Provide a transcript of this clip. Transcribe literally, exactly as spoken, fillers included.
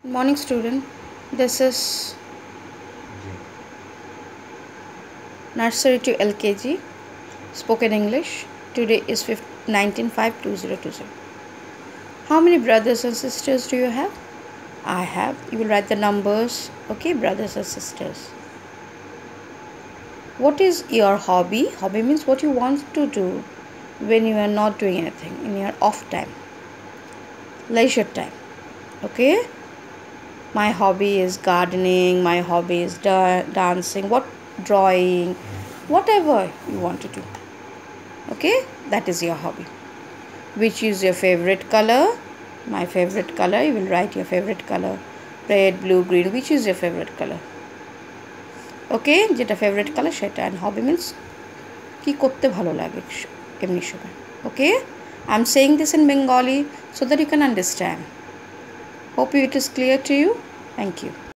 Morning student, this is nursery to L K G spoken English. Today is nineteen five twenty twenty. How many brothers and sisters do you have? I have. You will write the numbers. Okay, brothers and sisters. What is your hobby? Hobby means what you want to do when you are not doing anything in your off time, leisure time. Okay, my hobby is gardening, my hobby is da- dancing, what drawing, whatever you want to do. Okay, that is your hobby. Which is your favorite color? My favorite color, you will write your favorite color. Red, blue, green. Which is your favorite color? Okay, যেটা favorite color সেটা, and hobby means কি করতে ভালো লাগে এমনি সময়. Okay, I'm saying this in Bengali so that you can understand. Hope it is clear to you. Thank you.